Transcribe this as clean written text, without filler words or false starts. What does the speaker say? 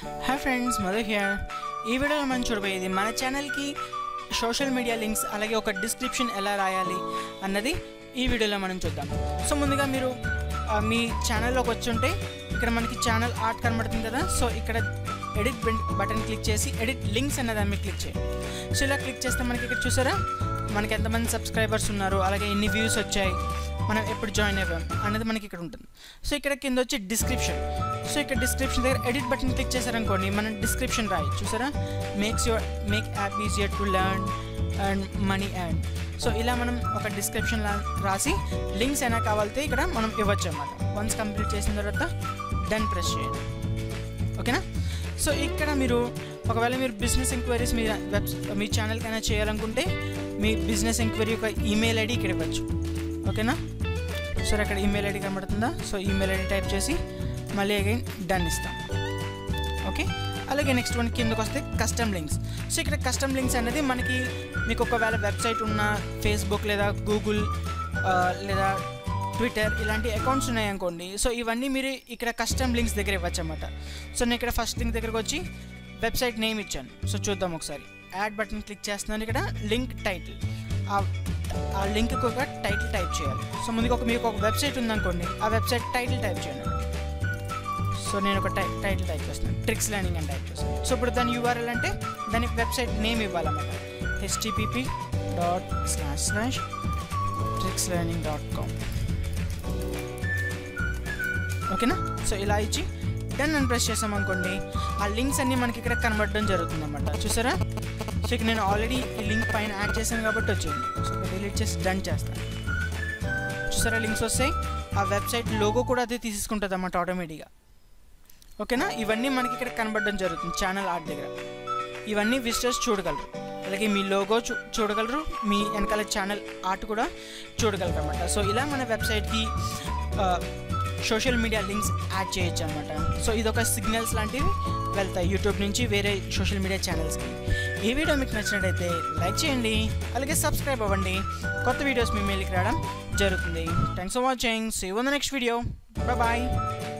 Hi friends, Madhu here. ఈ వీడియోలో మనం చూడబోయేది మన ఛానల్కి సోషల్ మీడియా లింక్స్ అలాగే ఒక డిస్క్రిప్షన్ ఎలా రాయాలి అన్నది ఈ వీడియోలో మనం చూద్దాం. సో ముందుగా మీరు మీ ఛానల్లోకి వచ్చుంటే ఇక్కడ మనకి ఛానల్ ఆర్ట్ కనబడుతుంది కదా. సో ఇక్కడ ఎడిట్ బటన్ క్లిక్ చేసి ఎడిట్ లింక్స్ అన్న దాన్ని క్లిక్ చేయండి. సో ఇలా క్లిక్ చేస్తే మనకి ఇక్కడ చూసారా మనకి ఎంతమంది సబ్స్క్రైబర్స్ ఉన్నారు, అలాగే ఎన్ని వ్యూస్ వచ్చాయి, మనం ఎప్పుడు జాయిన్ అయ్యాం అనేది మనకి ఇక్కడ ఉంటుంది. సో ఇక్కడ కింద వచ్చి డిస్క్రిప్షన్. సో ఇక్కడ డిస్క్రిప్షన్ దగ్గర ఎడిట్ బటన్ క్లిక్ చేశారనుకోండి మనం డిస్క్రిప్షన్ రాయి చూసారా, make app easier to learn and money and. So ఇలా మనం ఒక డిస్క్రిప్షన్ రాసి లింక్స్ అయినా కావాలితే ఇక్కడ మనం ఇవ్వచ్చు అన్నమాట. వన్స్ కంప్లీట్ చేసిన తర్వాత డన్ ప్రెస్ చేయండి. ఓకేనా. సో ఇక్కడ మీరు ఒకవేళ మీరు బిజినెస్ ఎంక్వైరీస్ మీ ఛానల్కైనా చేయాలనుకుంటే మీ బిజినెస్ ఎంక్వైరీ యొక్క ఈమెయిల్ ఐడి ఇక్కడ ఇవ్వచ్చు. ఓకేనా. సో అక్కడ ఈమెయిల్ ఐడి కనబడుతుందా, సో ఈమెయిల్ ఐడి టైప్ చేసి మళ్ళీ అగైన్ డన్ ఇస్తాం. ఓకే. అలాగే నెక్స్ట్ వన్ కిందకు వస్తే కస్టమ్ లింక్స్. సో ఇక్కడ కస్టమ్ లింక్స్ అనేది మీకు ఒకవేళ వెబ్సైట్ ఉన్న ఫేస్బుక్ లేదా గూగుల్ లేదా ట్విట్టర్ ఇలాంటి అకౌంట్స్ ఉన్నాయనుకోండి, సో ఇవన్నీ మీరు ఇక్కడ కస్టమ్ లింక్స్ దగ్గర ఇవ్వచ్చు అన్నమాట. సో నేను ఇక్కడ ఫస్ట్ లింక్ దగ్గరకు వచ్చి వెబ్సైట్ నేమ్ ఇచ్చాను. సో చూద్దాం ఒకసారి. యాడ్ బటన్ క్లిక్ చేస్తున్నాను. ఇక్కడ లింక్ టైటిల్, ఆ లింక్కి ఒక టైటిల్ టైప్ చేయాలి. సో ముందుగా మీకు ఒక వెబ్సైట్ ఉందనుకోండి, ఆ వెబ్సైట్ టైటిల్ టైప్ చేయండి. సో నేను ఒక టైటిల్ టైప్ చేస్తున్నాను, ట్రిక్స్ లెర్నింగ్ అని టైప్ చేస్తాను. సో ఇప్పుడు దాని URL అంటే దాని వెబ్సైట్ నేమ్ ఇవ్వాలన్నమాట. http://trickslearning.com. ఓకేనా. సో ఇలా ఇచ్చి డన్ అని ప్రెస్ చేసాం అనుకోండి, ఆ లింక్స్ అన్నీ మనకి ఇక్కడ కనబడడం జరుగుతుంది అన్నమాట. చూసారా. సో ఇక్కడ నేను ఆల్రెడీ ఈ లింక్ పైన యాడ్ చేశాను కాబట్టి వచ్చింది. సో డిలీట్ చేసి డన్ చేస్తాను. చూసారా లింక్స్ వస్తాయి. ఆ వెబ్సైట్ లోగో కూడా అదే తీసుకుంటుంది అన్నమాట ఆటోమేటిక్గా. ఓకేనా. ఇవన్నీ మనకి ఇక్కడ కనబడడం జరుగుతుంది ఛానల్ ఆర్ట్ దగ్గర. ఇవన్నీ విజిటర్స్ చూడగలరు. అలాగే మీ లోగో చూడగలరు, మీ వెనకాల ఛానల్ ఆర్ట్ కూడా చూడగలరు అన్నమాట. సో ఇలా మన వెబ్సైట్కి సోషల్ మీడియా లింక్స్ యాడ్ చేయొచ్చు అనమాట. సో ఇదొక సిగ్నల్స్ లాంటివి వెళ్తాయి యూట్యూబ్ నుంచి వేరే సోషల్ మీడియా ఛానల్స్కి. ఈ వీడియో మీకు నచ్చినట్టయితే లైక్ చేయండి, అలాగే సబ్స్క్రైబ్ అవ్వండి. కొత్త వీడియోస్ మీ మెయిల్కి రావడం జరుగుతుంది. Thanks for watching. See you in the next video. Bye.